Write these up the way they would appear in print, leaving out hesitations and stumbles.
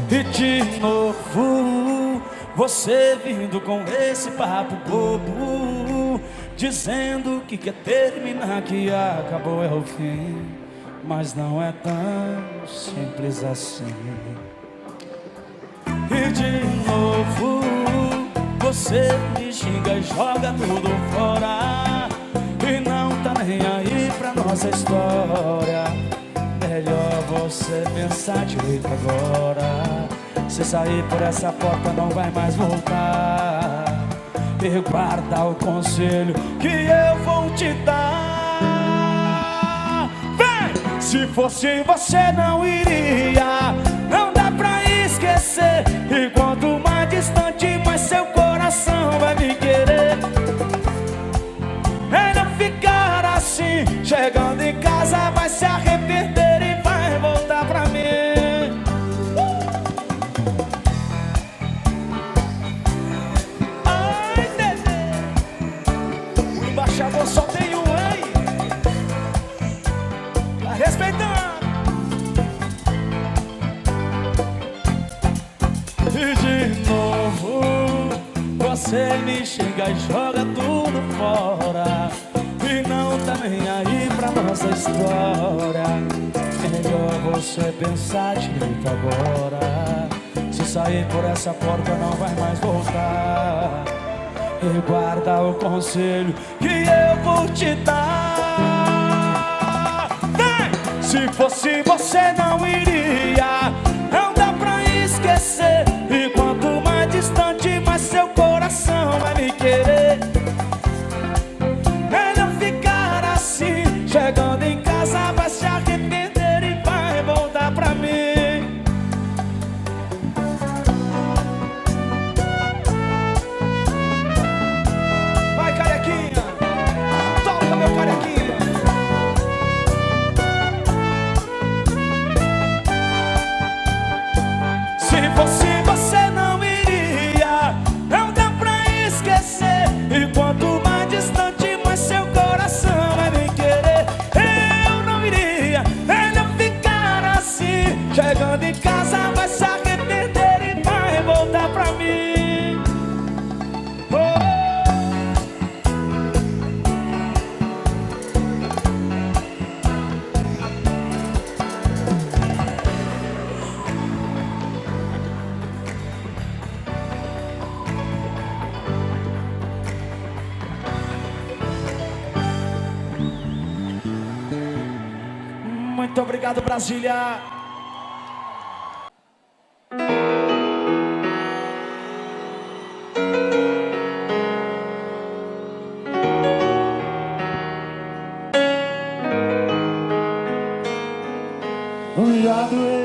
E de novo você vindo com esse papo bobo, dizendo que quer terminar, que acabou é o fim. Mas não é tão simples assim. E de novo você me xinga e joga tudo fora, e não tá nem aí pra nossa história. Melhor você pensar direito agora. Se sair por essa porta não vai mais voltar. E guarda o conselho que eu vou te dar. Vem! Se fosse você não iria, não dá pra esquecer. E quanto mais distante, mais seu coração vai me querer. É não ficar assim, chegando em casa vai se arrepender e vai voltar pra mim. Ai, Dedê, o embaixador só tem um, hein? Tá respeitando. E de novo você me xinga e joga tudo fora, e não tá nem aí pra nossa história. Melhor você pensar direito agora. Se sair por essa porta não vai mais voltar. E guarda o conselho que eu vou te dar. Vem! Se fosse você não iria, não dá pra esquecer. E quanto mais distante, mais seu coração vai me querer. É não ficar assim, chegando em casa vai se arrepender e vai voltar pra mim. Vai, carequinha, toca meu carequinha. Se fosse você não iria, não dá pra esquecer. E quanto mais distante, mais seu coração vai me querer. Eu não iria, é não ficar assim, chegando em casa vai se arrepender e vai voltar pra mim. Oh. Muito obrigado, Brasília. Já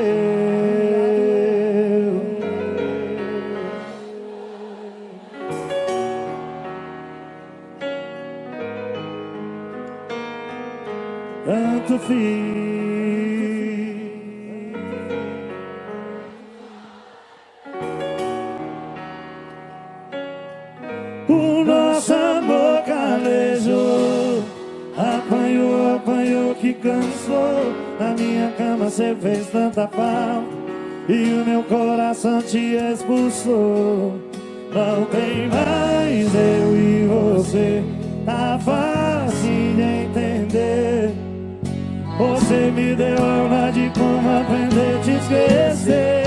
doeu. Tanto fiz. O nosso amor calejou, apanhou, apanhou que cansou. Na minha cama cê fez tanta falta e o meu coração te expulsou. Não tem mais eu e você, tá fácil de entender. Você me deu aula de como aprender a te esquecer.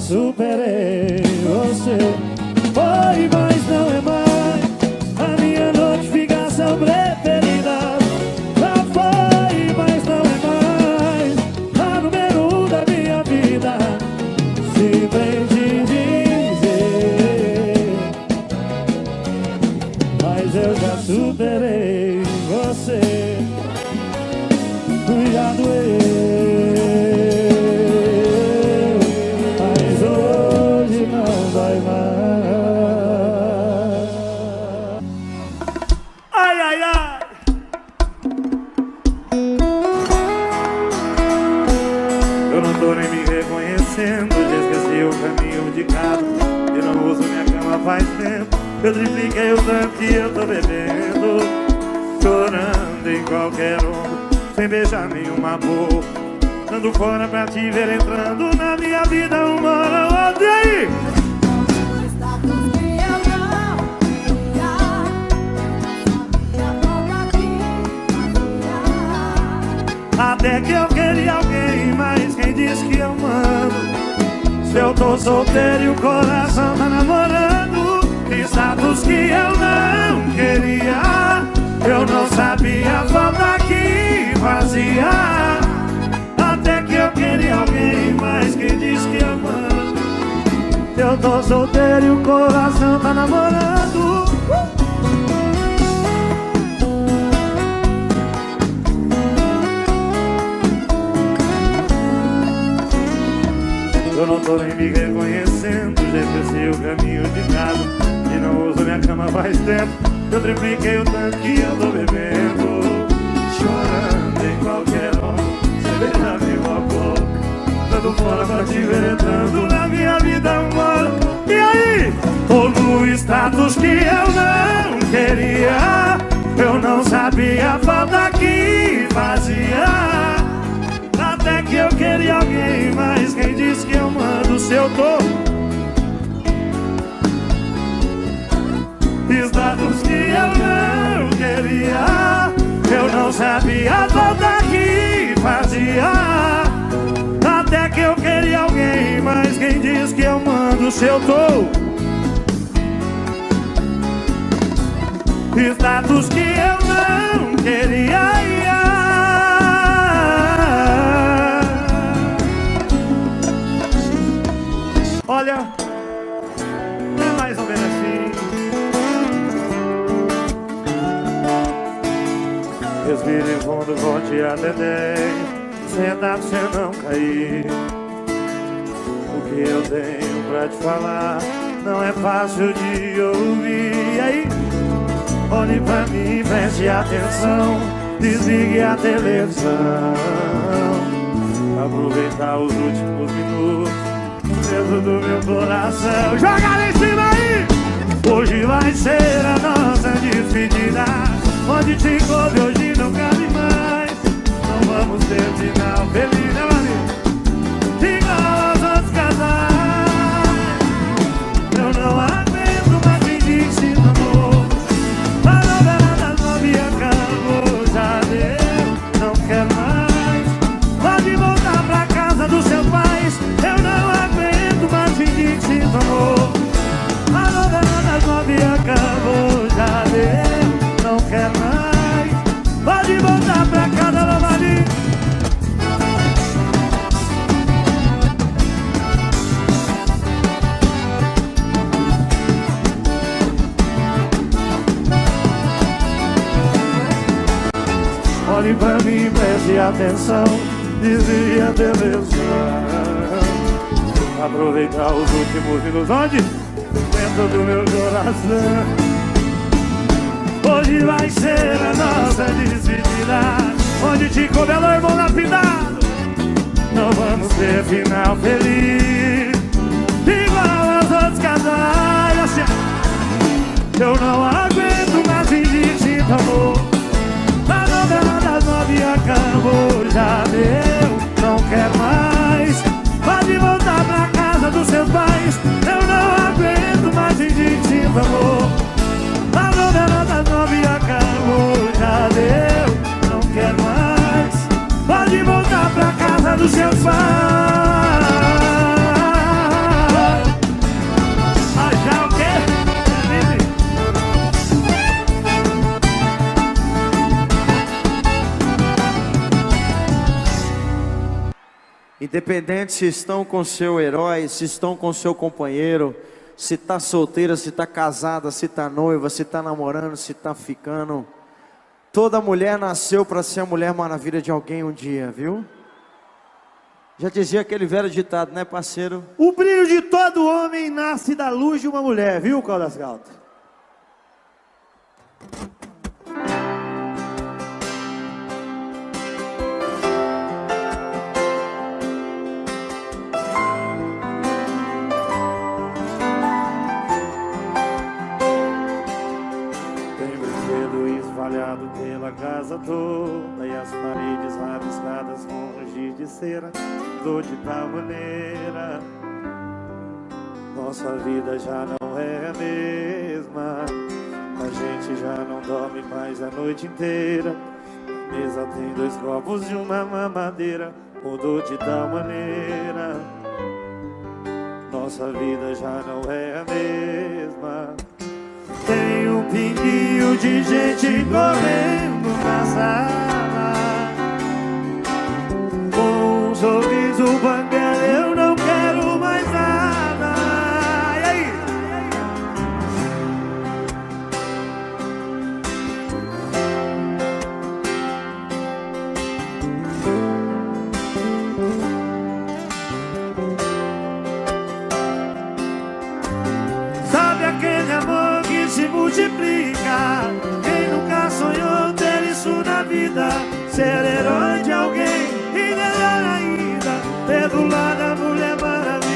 superei você. Foi, mas não é mais a minha notificação preferida. Já foi, mas não é mais a número 1 da minha vida. Simplesmente dizer, mas eu já superei você. Já doeu, mas hoje não vai mais. Ai, ai, ai. Eu não tô nem me reconhecendo. Já esqueci o caminho de casa e não uso minha cama faz tempo. Eu tripliquei o tanto que eu tô bebendo, chorando em qualquer onda, sem beijar nenhuma boca, dando fora pra te ver entrando na minha vida uma hora ou outra. E aí? Até que eu queria alguém, mas quem disse que eu mando? Se eu tô solteiro e o coração tá namorando. Status que eu não queria, eu não sabia a falta que fazia. Até que eu queria alguém, mas quem disse que eu mando? Se eu tô solteiro e o coração tá namorando. Eu não tô nem me reconhecendo. Já esqueci o caminho de casa e não uso minha cama faz tempo. Eu tripliquei o tanto que eu tô bebendo, chorando em qualquer hora, sem beijar nenhuma boca, dando fora pra te ver entrando na minha vida uma hora. E aí? Tô no status que eu não queria, eu não sabia a falta que fazia. Até que eu queria alguém, mas quem disse que eu mando? Se eu tô status que eu não queria, eu não sabia a falta que fazia. Até que eu queria alguém, mas quem diz que eu mando? Se eu tô status que eu não queria. Olha, é mais ou menos assim. Respire fundo, volte até 10. Senta pra você não cair. O que eu tenho pra te falar não é fácil de ouvir. E aí? Olhe pra mim, preste atenção, desligue a televisão. Aproveitar os últimos minutos dentro do meu coração. Joga lá em cima aí! Hoje vai ser a nossa despedida. Onde te coube hoje não cabe mais. Não vamos ter final feliz, né, Maria? Igual aos outros casais. Eu não aguento mais fingir que se amor. A novela das 9 acabou, já deu, não quero mais. Pode voltar pra casa dos seus pais. Eu não aguento mais fingir que se amor. A novela das 9 acabou, já deu, não quero mais. Pode voltar pra casa, Lavadinho. Olhe pra mim, preste atenção, desvie a televisão. Aproveitar os últimos minutos. Onde? Dentro do meu coração. Hoje vai ser a nossa despedida. Onde te coube ela, irmão lapidado. Não vamos ter final feliz igual aos outros casais. Assim, eu não aguento mais fingir que sinto amor. A novela das 9 acabou, já deu, não quero mais. Pode voltar pra casa dos seus pais. Eu não aguento mais fingir que sinto amor. A novela das 9 acabou, já deu, não quero mais. Pode voltar pra casa dos seus pais. Independente se estão com seu herói, se estão com seu companheiro, se tá solteira, se tá casada, se tá noiva, se tá namorando, se tá ficando. Toda mulher nasceu para ser a Mulher Maravilha de alguém um dia, viu? Já dizia aquele velho ditado, né, parceiro? O brilho de todo homem nasce da luz de uma mulher, viu, Caldas Caldas? Pela casa toda e as paredes rabiscadas com giz de cera, dor de tal maneira, nossa vida já não é a mesma. A gente já não dorme mais a noite inteira. A mesa tem 2 copos e uma mamadeira, mudou de tal maneira, nossa vida já não é a mesma. Tem um pinguinho de gente correndo na sala, com um sorriso banguela, eu não quero mais nada. E aí? Sabe aquele amor que se multiplica? Quem nunca sonhou ter isso na vida? Ser herói de alguém e melhor ainda, ter do lado a Mulher Maravilha.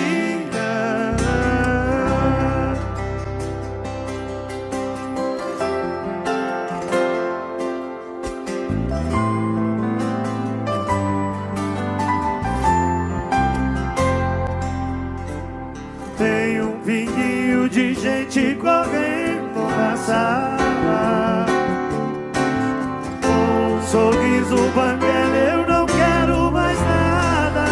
Tem um pinguinho de gente correndo na sala, com um sorriso banguela, eu não quero mais nada.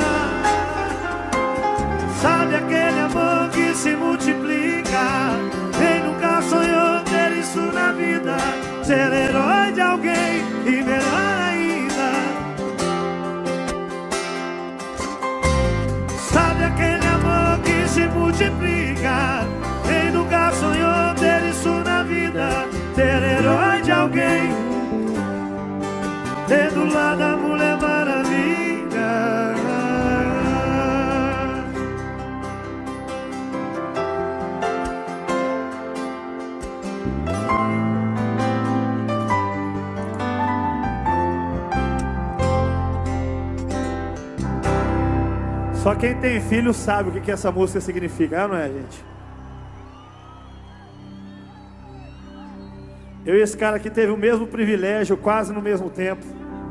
Sabe aquele amor que se multiplica? Quem nunca sonhou ter isso na vida? Ser herói de alguém e melhor ainda. Sabe aquele amor que se multiplica? Quem nunca sonhou ter isso na vida? Ser herói de alguém, ter do lado a Mulher Maravilha. Só quem tem filho sabe o que essa música significa, não é, gente? Eu e esse cara aqui teve o mesmo privilégio, quase no mesmo tempo.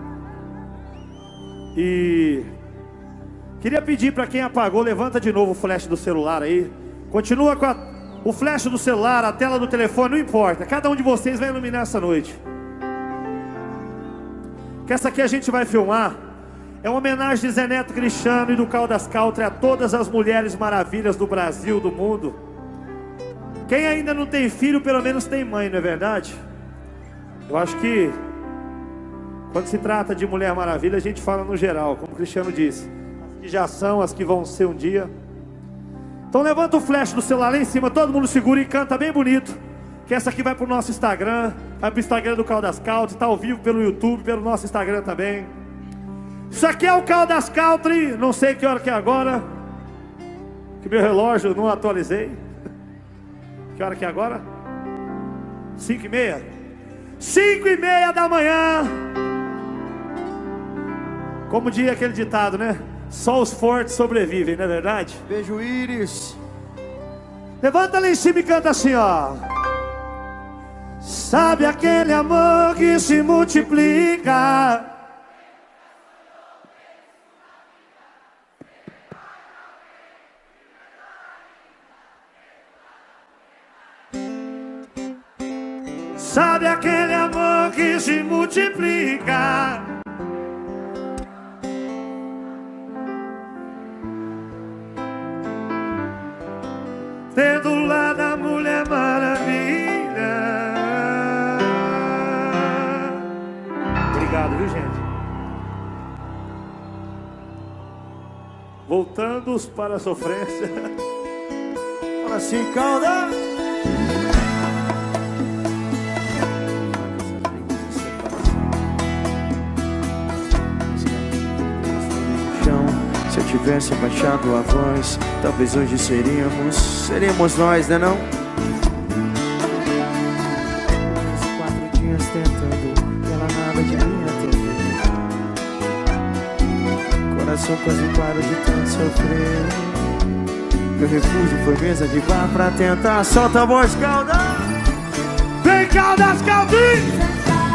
E queria pedir para quem apagou, levanta de novo o flash do celular aí. Continua com o flash do celular, a tela do telefone, não importa. Cada um de vocês vai iluminar essa noite. Que essa aqui a gente vai filmar. É uma homenagem de Zé Neto Cristiano e do Caldas Country a todas as mulheres maravilhas do Brasil, do mundo. Quem ainda não tem filho, pelo menos tem mãe, não é verdade? Eu acho que quando se trata de Mulher Maravilha, a gente fala no geral, como o Cristiano disse. As que já são, as que vão ser um dia. Então levanta o flash do celular lá em cima, todo mundo segura e canta bem bonito. Que essa aqui vai pro nosso Instagram, vai pro Instagram do Caldas Country, tá ao vivo pelo YouTube, pelo nosso Instagram também. Isso aqui é o Caldas Country, não sei que hora que é agora, que meu relógio não atualizei. Que hora que é agora? 5h30? 5h30 da manhã. Como diria aquele ditado, né? Só os fortes sobrevivem, não é verdade? Beijo, Íris. Levanta lá em cima e canta assim, ó. Sabe aquele amor que se multiplica? Sabe aquele amor que se multiplica? Ter do lado a Mulher Maravilha. Obrigado, viu, gente? Voltando para a sofrência. Fala assim, Calda. Se eu tivesse abaixado a voz, talvez hoje seríamos nós, né não? 4 dias tentando, ela nada de mim atender. Coração quase parou de tanto sofrer. Meu refúgio foi mesa de bar pra tentar. Solta a voz, Calda! Vem, Caldas, Caldinho!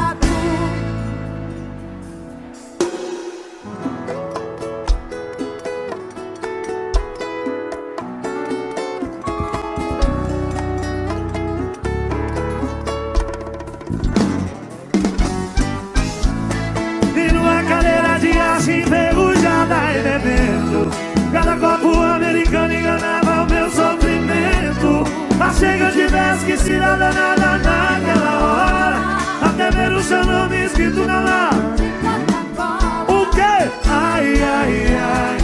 Enferrujada e bebendo, cada copo americano enganava o meu sofrimento. A chega tivesse que se dar danada naquela hora, até ver o seu nome escrito na lá. O quê? Ai, ai, ai.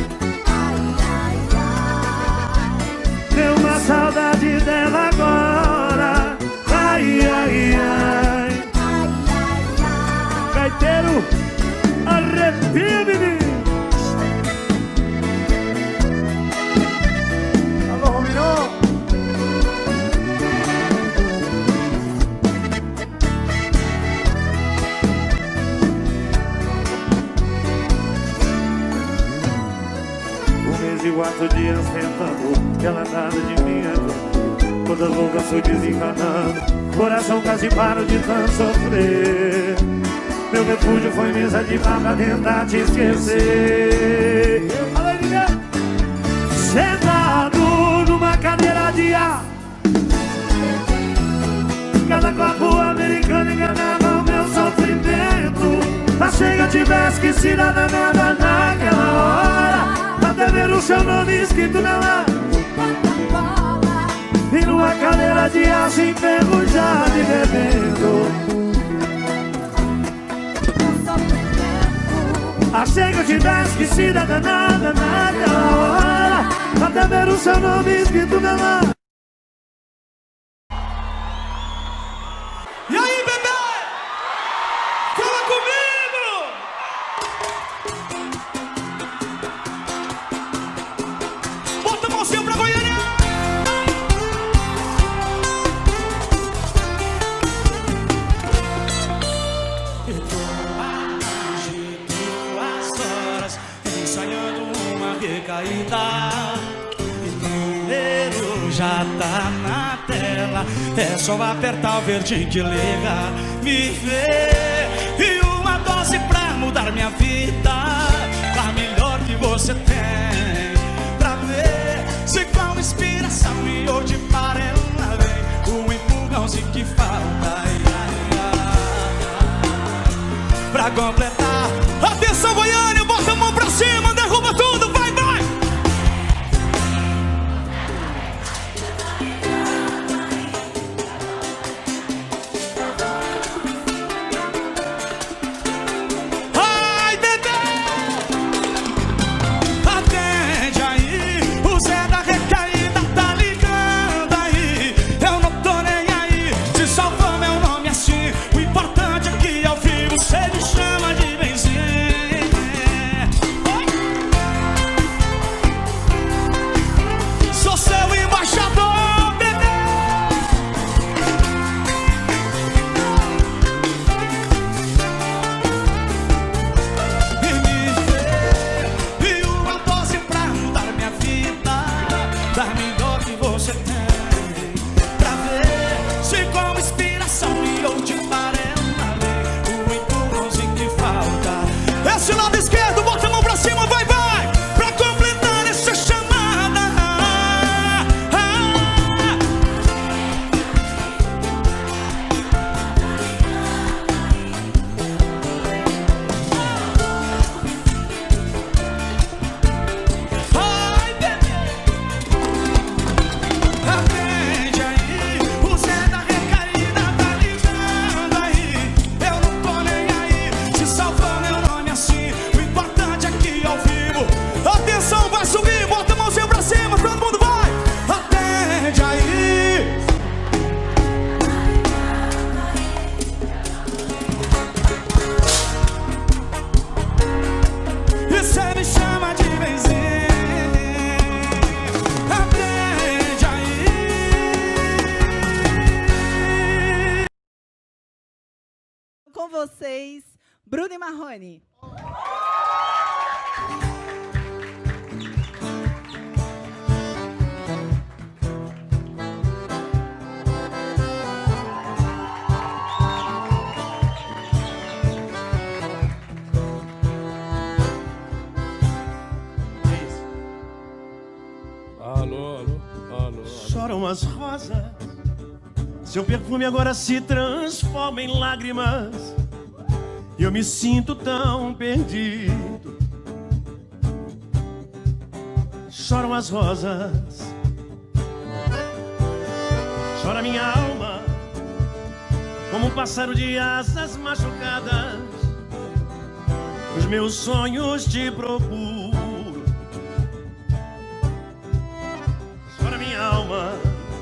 Deu uma saudade dela agora. Ai, ai, ai. Gaiteiro, arrepia, menino. Alô, Romino. mês e 4 dias tentando, ela nada de mim é todas loucas fui desencanando. Coração quase parou de tanto sofrer. Meu refúgio foi mesa de bar pra tentar te esquecer. Sentado numa cadeira de ar, cada copo americano enganava o meu sofrimento. Achei que eu tivesse esquecido a danada naquela hora, até ver o seu nome escrito nela. E numa cadeira de aço enferrujada e bebendo. Achei que eu tivesse esquecido a danada naquela hora, até ver o seu nome escrito nela. E aí, bebê? Fala comigo! Bota a mãozinha pra Goiânia! Eu tô há mais de 2 horas ensaiando uma recaída. E o número já tá na tela, é só apertar o verdinho que liga, me vê. E uma dose pra mudar minha vida, a melhor que você tem, pra ver se com inspiração e hoje para ela vem o empurrãozinho que falta. Pra completar, atenção Goiânia, bota a mão pra cima, derruba tudo, vai, vai! vocês, Bruno e Marrone. Alô, alô, alô. Choram as rosas, seu perfume agora se transforma em lágrimas. E eu me sinto tão perdido. Choram as rosas, chora minha alma, como um pássaro de asas machucadas. Os meus sonhos te procuram. Chora minha alma,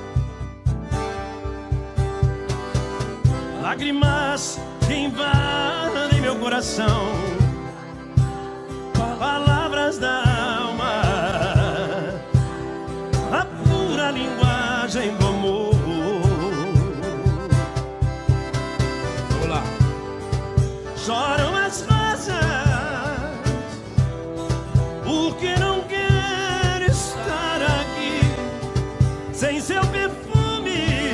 lágrimas que invadem meu coração, palavras da alma, a pura linguagem do amor. Olá. Choram as rosas, porque não quero estar aqui sem seu perfume,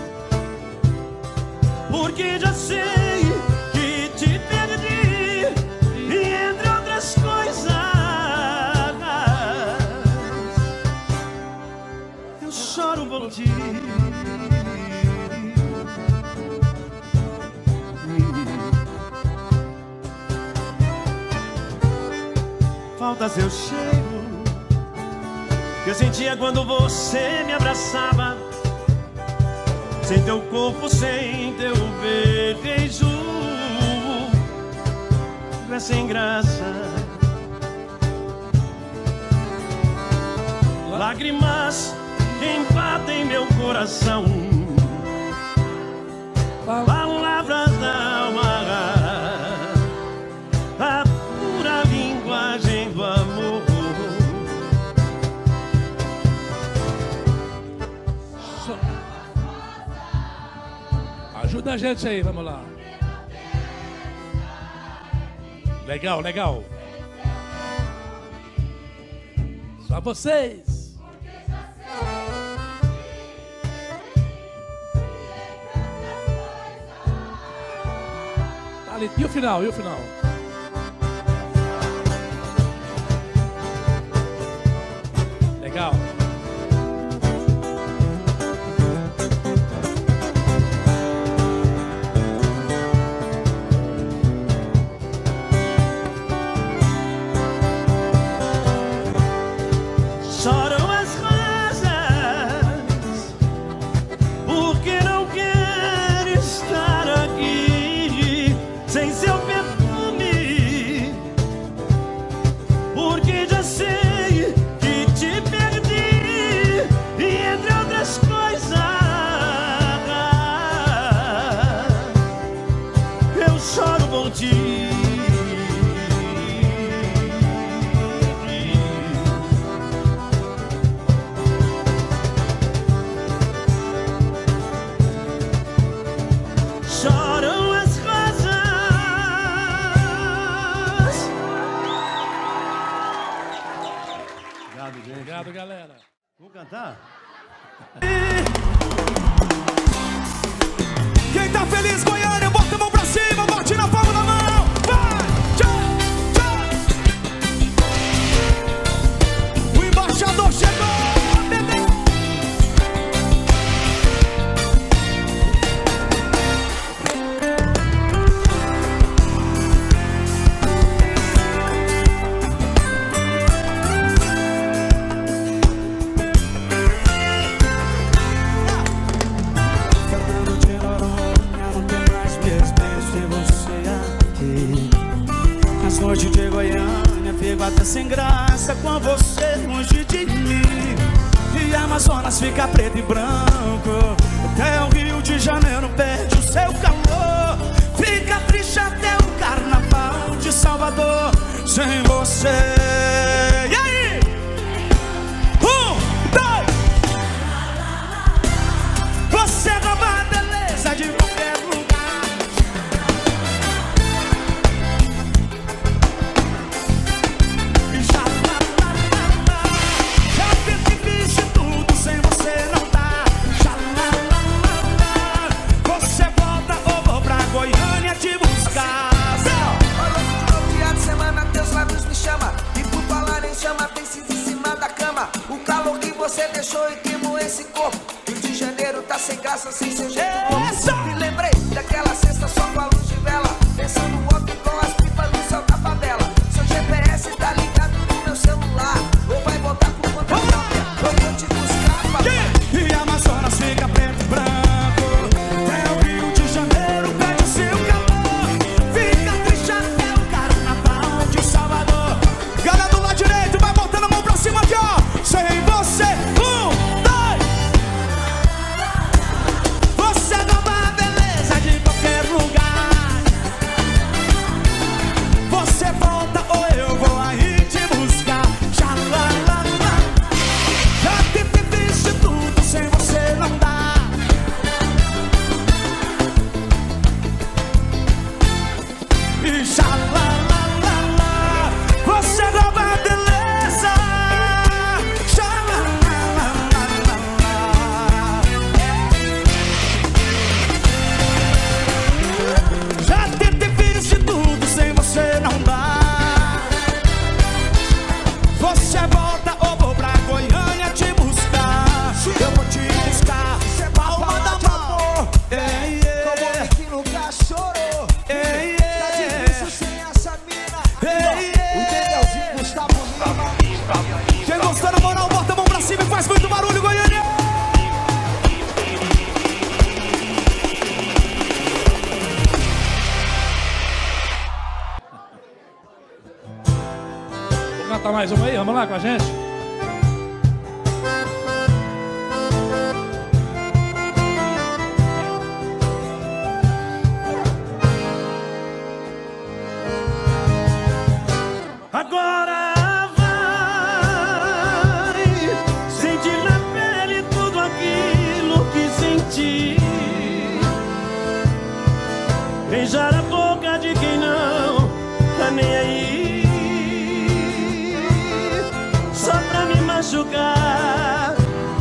porque já sei que te perdi, e entre outras coisas eu choro por ti. Falta seu cheiro que eu sentia quando você me abraçava, sem teu corpo, sem teu beijo, é sem graça. Lágrimas que invadem meu coração, palavras da alma, a pura linguagem do amor. Ajuda a gente aí, vamos lá. Legal, legal. Só vocês. Tá ali. E o final, e o final? Legal. Choram as rosas, porque não quero estar aqui sem seu perfume, porque já sei que te perdi, e entre outras coisas eu choro por ti. Choram as rosas. Obrigado, gente. Obrigado, galera. Vamos cantar? Quem tá feliz, Goiânia, bota a mão pra cima, bate na palma da mão. Vai! Tchau, tchau. O embaixador chegou, bebê. Fernando de Noronha, não tem mais mesmo sem você aqui. Nas noites de Goiânia, fico até sem graça com você longe de mim. E Amazonas fica preto e branco, até o Rio de Janeiro perde o seu calor. Fica triste até o Carnaval de Salvador sem você. E aí? 1, 2. Você rouba a beleza de qualquer lugar. você deixou e queimou esse corpo. Rio de Janeiro tá sem graça, sem seu jeito louco. Me lembrei daquela cesta só com a luz de vela, pensando ontem com as pipas no céu da favela. Seu GPS tá ligado no meu celular, ou vai botar por conta própria, eu vou te buscar, papai. E Amazonas fica preto e branco, até o Rio de Janeiro perde o seu calor. Fica triste até o carnaval de Salvador. Galera do lado direito, vai botando a mão pra cima aqui, ó. Sem você, 1, 2. Você rouba a beleza de qualquer lugar. Você volta ou eu vou aí te buscar. Xalala. Já te fiz de tudo, sem você não dá. E xalala. Você rouba a beleza. Xalala. Já te fiz de tudo, sem você não dá. Você volta ou vou pra Goiânia te buscar. Eu vou te buscar. Palma da mão. Como que nunca chorou. Tá difícil sem essa mina. O Danielzinho, Gustavo Lima. Quem gostou na moral, bota a mão pra cima e faz muito barulho, Goiânia. Vou cantar mais uma aí, vamos lá com a gente. Agora vai sentir na pele tudo aquilo que senti. Beijar a boca de quem não tá nem aí, só pra me machucar.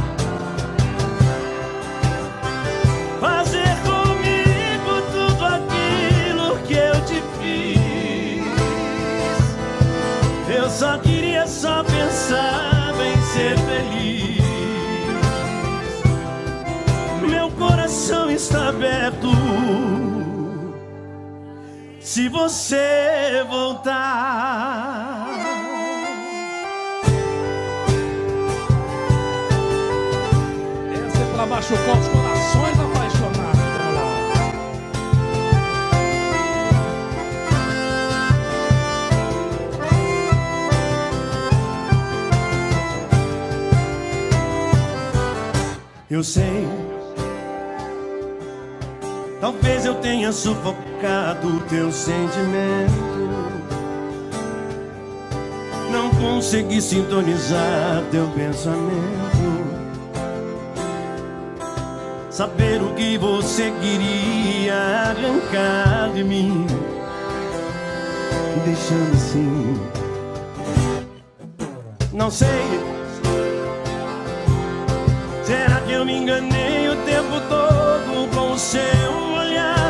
Fazer comigo tudo aquilo que eu te fiz. Eu só queria pensar em ser feliz. Meu coração está aberto se você voltar. Essa é pra machucar os corações apaixonados. Vamos lá. Eu sei, talvez eu tenha sufocado teu sentimento. Não consegui sintonizar teu pensamento, saber o que você queria arrancar de mim, deixando assim. Não sei, será que eu me enganei o tempo todo com o seu olhar?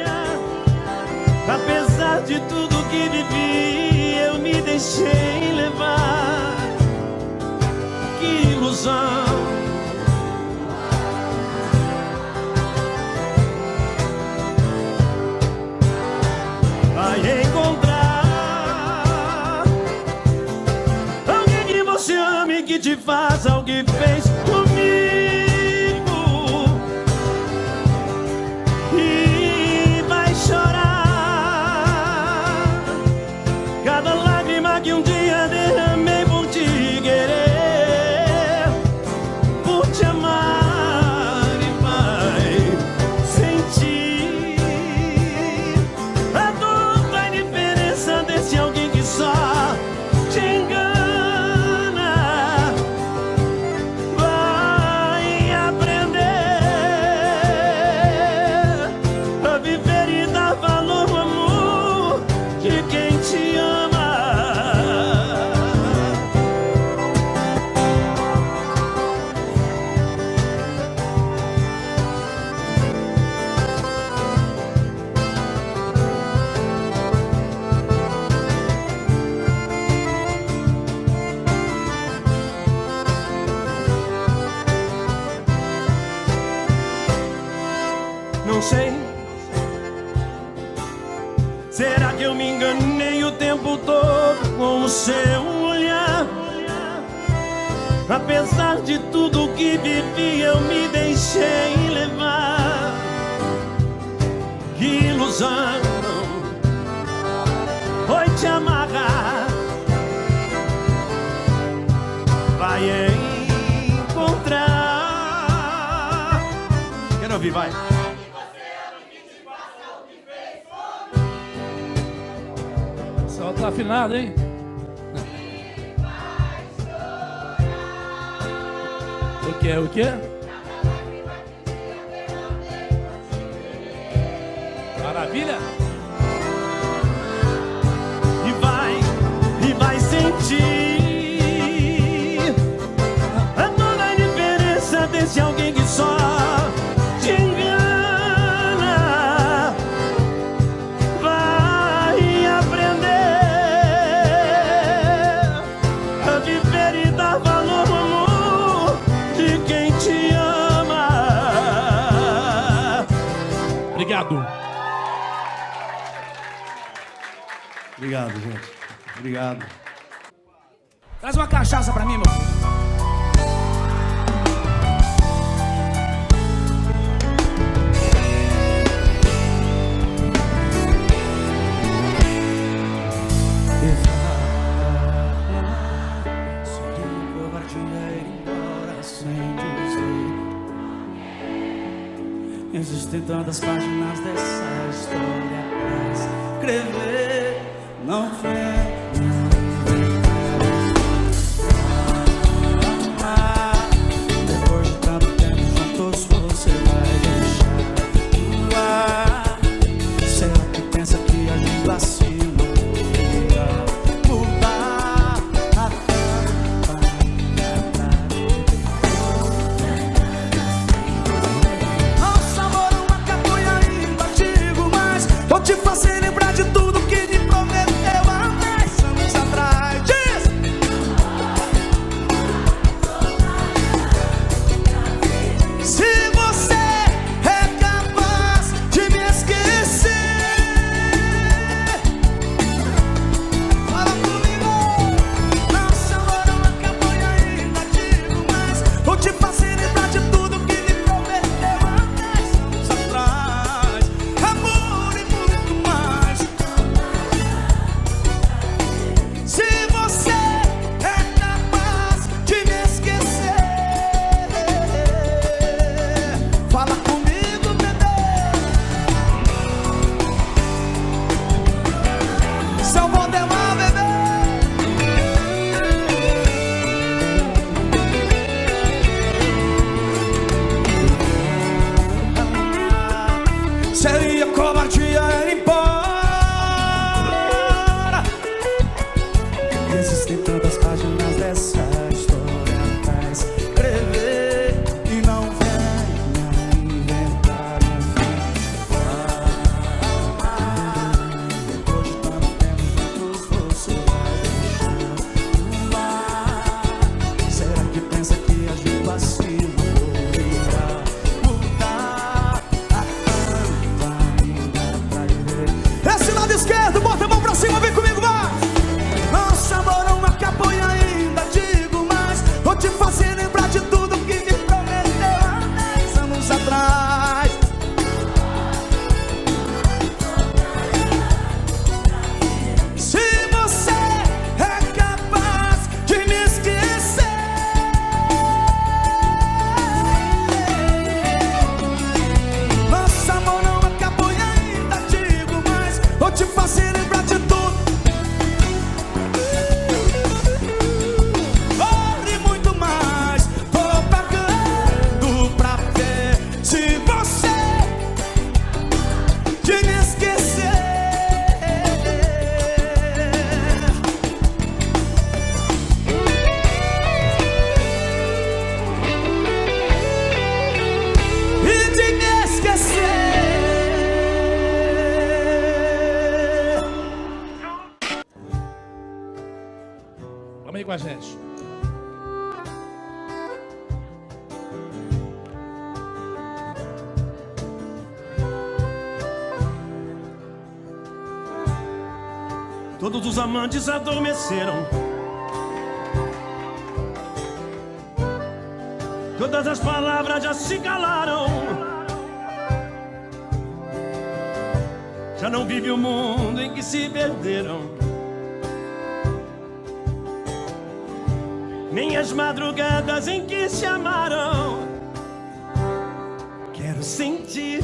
Apesar de tudo que vivi, eu me deixei levar. Que ilusão. Vai encontrar alguém que você ame, que te faça o que fez comigo. E vai chorar cada lágrima que um dia derramei por te querer, por te amar, e vai sentir a dor da indiferença desse alguém que só te engana. Vai sei. Será que eu me enganei o tempo todo com o seu olhar? Apesar de tudo que vivi, eu me deixei levar. Que ilusão foi te amarrar. Vai encontrar. Quero ouvir, vai. Só tá afinado, hein? O quê? O quê? Maravilha? E vai sentir a toda a diferença desse alguém que só te engana. Vai aprender a viver e dar valor ao amor de quem te ama. Obrigado. Obrigado, gente. Obrigado. Traz uma cachaça pra mim, meu filho. Existem tantas páginas dessa história pra escrever. Não vem. Depois de tanto tempo juntos, você vai deixar voar. Será que pensa que a gente assim não irá mudar? Nosso amor não acabou e ainda digo mais. Vou te fazer lembrar de tudo que me prometeu há 10 anos atrás. Diz! Se você é capaz de me esquecer, fala comigo. Nosso amor não acabou e ainda digo mais. Vou te fazer lembrar de tudo que me prometeu há 10 anos atrás. Amor e muito mais. Se você é capaz de me esquecer, fala comigo, bebê. São Valdemar, bebê. Seria covardia ir embora. Existem tantas páginas dessa história pra escrever. E não venha inventar um fim. Depois de tanto tempo juntos, você vai deixar voar. Será que pensa que a gente assim não irá mudar? Esse lado esquerdo, bota a mão pra cima, vem comigo, vai! Nosso amor não acabou e ainda digo mais. Vou te fazer lembrar de tudo que me prometeu há 10 anos atrás. Se você é capaz de me esquecer, nosso amor não acabou e ainda digo mais. Vou te fazer lembrar de tudo. E muito mais. Tô pagando pra ver se você de me esquecer. E de me esquecer. Vamos aí com a gente. Todos os amantes adormeceram. Todas as palavras já se calaram. Já não vive o mundo em que se perderam, nem as madrugadas em que se amaram. Quero sentir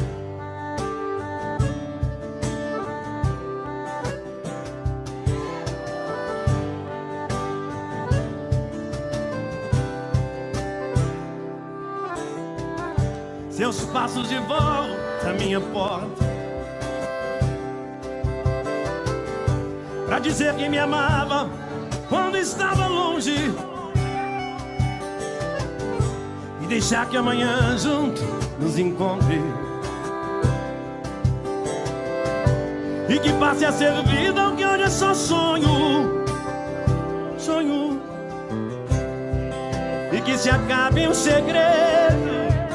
seus passos de volta à minha porta, pra dizer que me amava quando estava longe, e deixar que amanhã junto nos encontre, e que passe a ser vida o que hoje é só sonho, sonho, e que se acabe o segredo,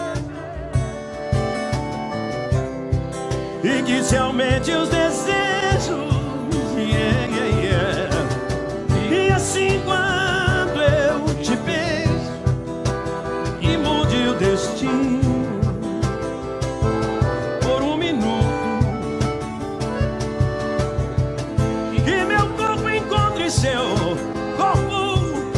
e que se aumente os desejos, yeah, yeah, yeah. E assim quando eu te beijo e mude o destino por um minuto, que meu corpo encontre seu corpo,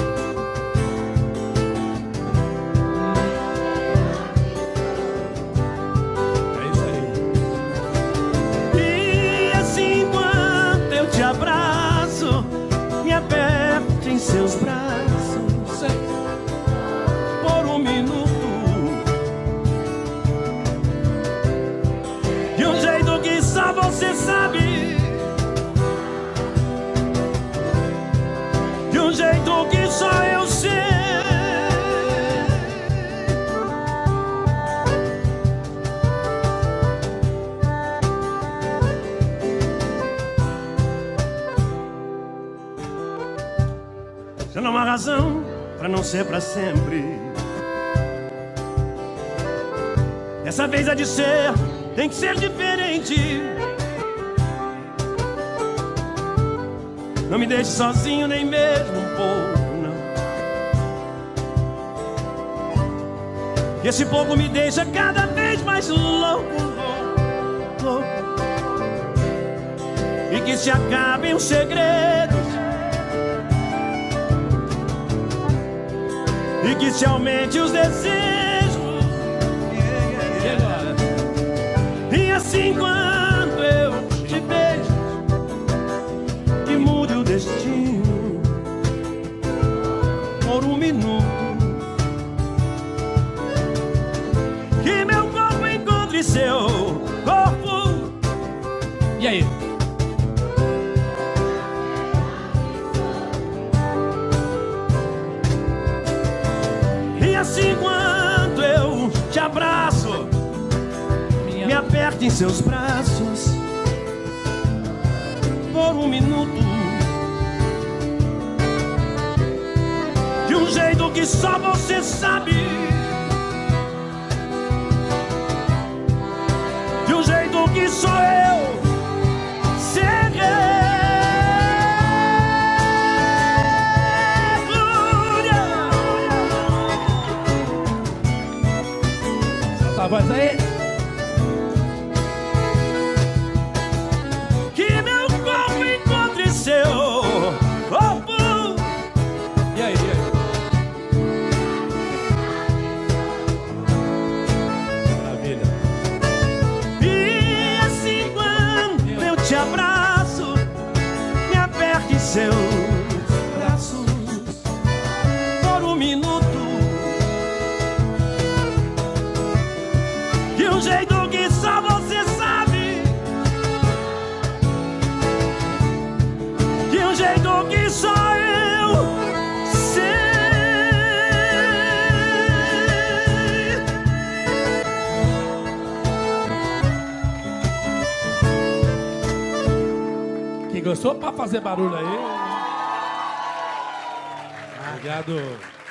abraço, me aperte em seus braços por um minuto, de um jeito que só você sabe, de um jeito que só eu sei. Já não há razão pra não ser pra sempre. Dessa vez é de ser, tem que ser diferente. Não me deixe sozinho nem mesmo um pouco, não. E esse pouco me deixa cada vez mais louco, louco. E que se acabem os segredos, e que se aumente os desejos, yeah, yeah. E assim quando eu te beijo, que mude o destino por um minuto, que meu corpo encontre seu corpo. E aí? Assim quando eu te abraço, me aperte em seus braços por um minuto, de um jeito que só você sabe, de um jeito que só eu sei. Voz aí. Que meu corpo encontre seu corpo. E aí, e aí? Maravilha. E assim quando eu te abraço, me aperte em seus braços por um minuto, de um jeito que só você sabe, de um jeito que só eu sei. Quem gostou, pra fazer barulho aí. Obrigado.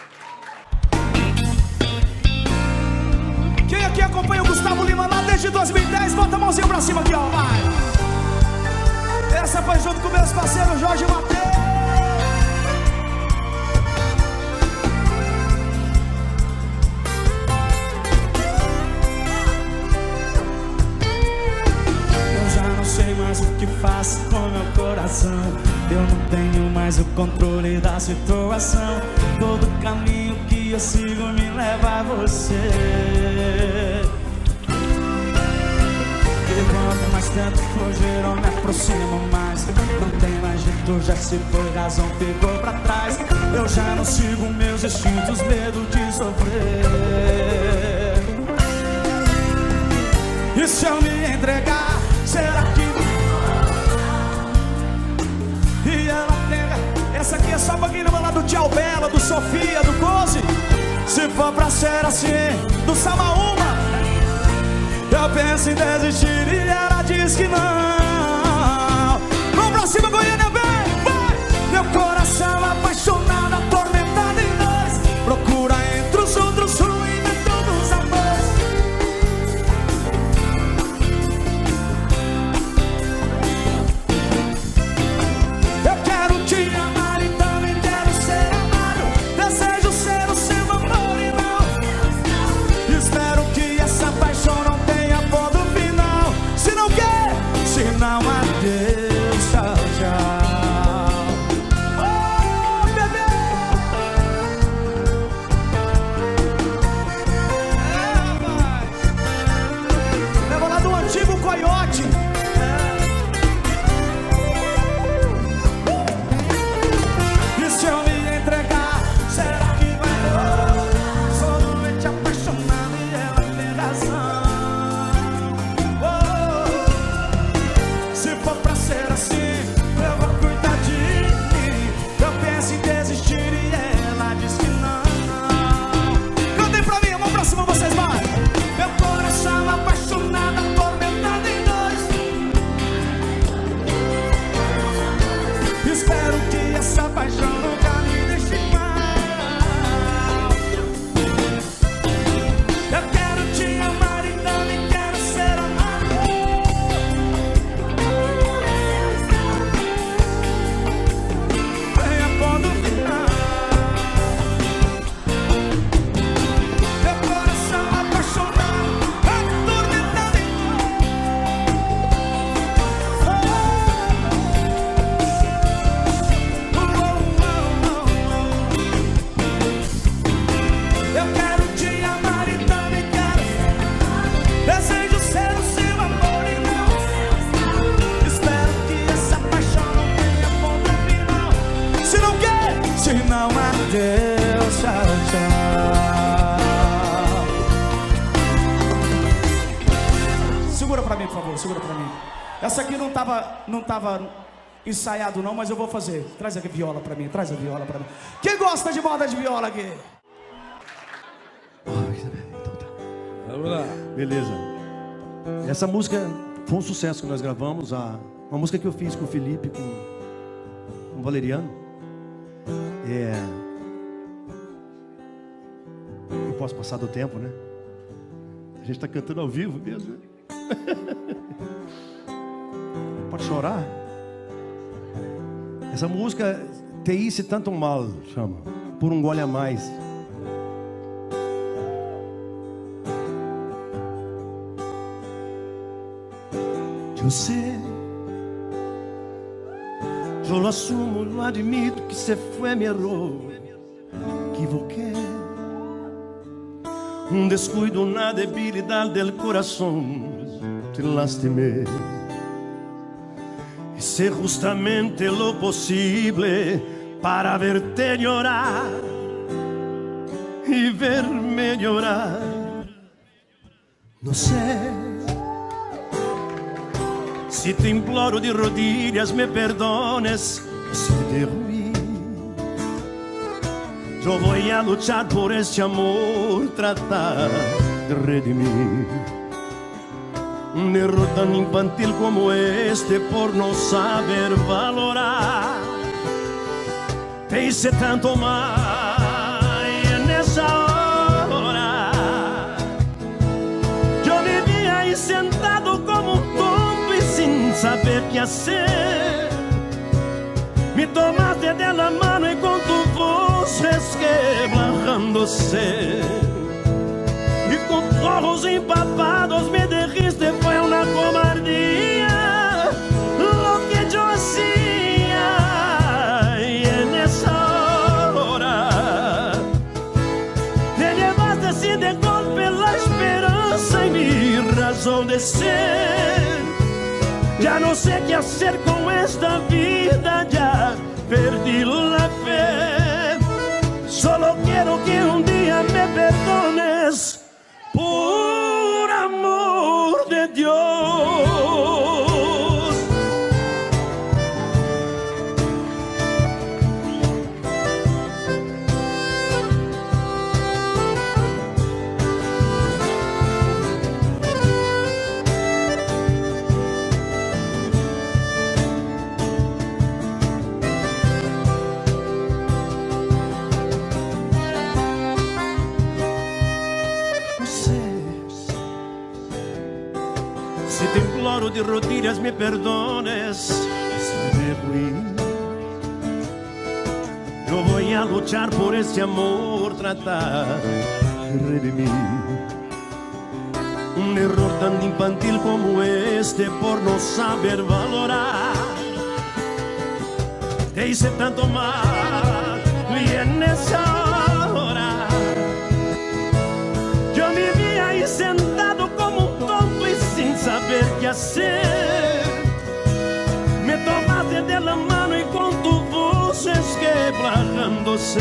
Quem aqui acompanha o Gustavo Lima lá desde 2010, bota a mãozinha pra cima aqui, ó, vai. Essa foi junto com meus parceiros Jorge e Matheus. Eu já não sei mais o que faço com meu coração. Eu não tenho mais o controle da situação. Todo caminho que eu sigo me leva a você. E quanto mais tento fugir, eu me aproximo mais. Não tem mais jeito, já se foi, razão ficou pra trás. Eu já não sigo meus instintos, medo de sofrer. E se eu me entregar, será que... E ela nega. Essa aqui é só pra quem não vai lá do Tchau Bela, do Sofia, do Coze. Se for pra ser assim, do Samaúma. Eu penso em desistir e ela diz que não. Vamos pra cima, Goiânia, vem, vai! Meu coração apaixonado, atormentado em nós. Procura entre os outros o inventor dos amores. Eu quero te amar e também quero ser amado. Desejo ser o seu amor e não. Espero que essa paixão não tenha ponto final. Se não quer, se não adeus, tchau, tchau. Oh, bebê! Leva lá do antigo Coiote. E se eu me entregar, será que vai dar? Sou doente apaixonado e ela tem razão. Oh, se for pra ser assim, eu vou cuidar de mim. Eu penso em desistir e ela diz que não. Cantem pra mim, vamos pra cima, vocês vão. Meu coração apaixonado, atormentado em dois. Espero que essa paixão nunca me deixe mal. Eu quero te amar e também quero ser amado. Venha ponto final. Meu coração apaixonado, atormentado em Eu quero te amar e também quero ser amado. Desejo ser o seu amor e não. Espero que essa paixão não tenha ponto final. Se não quer, se não adeus, tchau, tchau. Segura pra mim, por favor, segura pra mim. Essa aqui não tava ensaiado não, mas eu vou fazer. Traz aqui a viola pra mim, traz a viola pra mim. Quem gosta de moda de viola aqui? Vamos lá. Beleza. Essa música foi um sucesso que nós gravamos. Uma música que eu fiz com o Felipe, com o Valeriano. Eu posso passar do tempo, né? A gente tá cantando ao vivo mesmo, né? Pode chorar? Essa música, Te hice tanto mal, chama. Por um gole a mais. Eu sei, eu lo assumo, lo admito que se fue mi error. Equivoqué, un descuido, una debilidad del corazón. Te lastimé. Hice justamente lo posible para verte llorar y verme llorar. No sé si te imploro de rodillas me perdones si te ruí. Yo voy a luchar por este amor, tratar de redimir. Un error tan infantil como este por no saber valorar. Te hice tanto mal y en esa hora yo vivía ahí sentado como un tonto y sin saber qué hacer. Me tomaste de la mano y con tu voz resquebrándose, y con ojos empapados me dijiste fue una cobardía lo que yo hacía. Y en esa hora te llevaste así de golpe la esperanza y mi razón de ser. Ya no sé qué hacer con esta vida, ya perdí la fe. Solo quiero que un día me perdones, por amor de Dios. Si te imploro de rodillas me perdones, si me fui. Yo voy a luchar por ese amor, tratar de redimir un error tan infantil como este por no saber valorar. Te hice tanto mal y en esa hora yo vivía ahí sentado como un tonto y sin saber qué hacer. Me tomaste de la mano y con tu voz resquebrándose,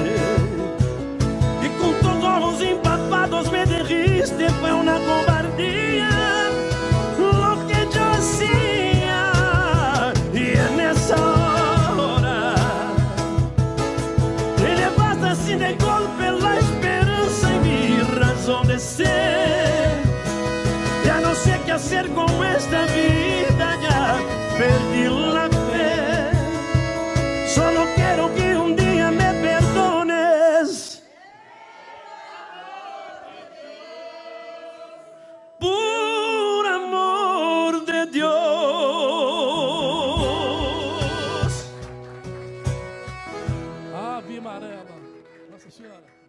y con tus ojos empapados me dijiste fue una cobardía lo que yo hacía. Y en esa hora te llevaste así de golpe la esperanza y mi razón de ser. Ya no sé qué hacer con esta vida, ya perdí la fe. Solo quiero que un día me perdones, por amor de Dios. Ave Amarela, Nossa Senhora.